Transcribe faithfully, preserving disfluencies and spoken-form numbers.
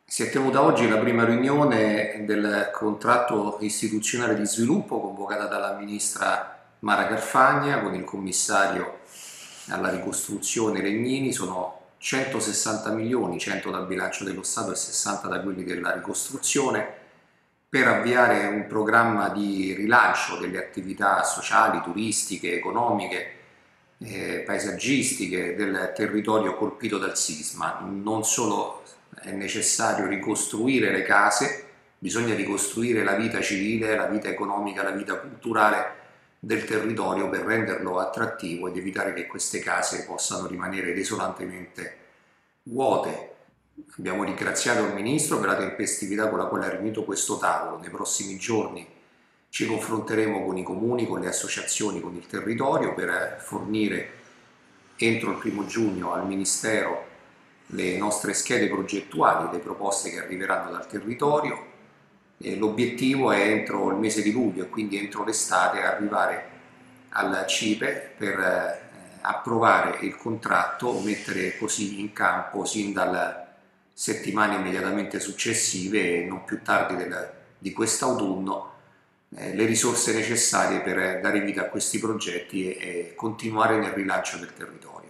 Si è tenuta oggi la prima riunione del contratto istituzionale di sviluppo convocata dalla ministra Mara Carfagna con il commissario alla ricostruzione Legnini. Sono centosessanta milioni, cento dal bilancio dello Stato e sessanta da quelli della ricostruzione, per avviare un programma di rilancio delle attività sociali, turistiche, economiche, eh, paesaggistiche del territorio colpito dal sisma. Non solo è necessario ricostruire le case, bisogna ricostruire la vita civile, la vita economica, la vita culturale del territorio per renderlo attrattivo ed evitare che queste case possano rimanere desolantemente vuote. Abbiamo ringraziato il Ministro per la tempestività con la quale ha riunito questo tavolo. Nei prossimi giorni ci confronteremo con i comuni, con le associazioni, con il territorio per fornire entro il primo giugno al Ministero le nostre schede progettuali, le proposte che arriveranno dal territorio. E l'obiettivo è entro il mese di luglio e quindi entro l'estate arrivare al CIPE per eh, approvare il contratto, mettere così in campo sin dalle settimane immediatamente successive e non più tardi del, di quest'autunno eh, le risorse necessarie per dare vita a questi progetti e, e continuare nel rilancio del territorio.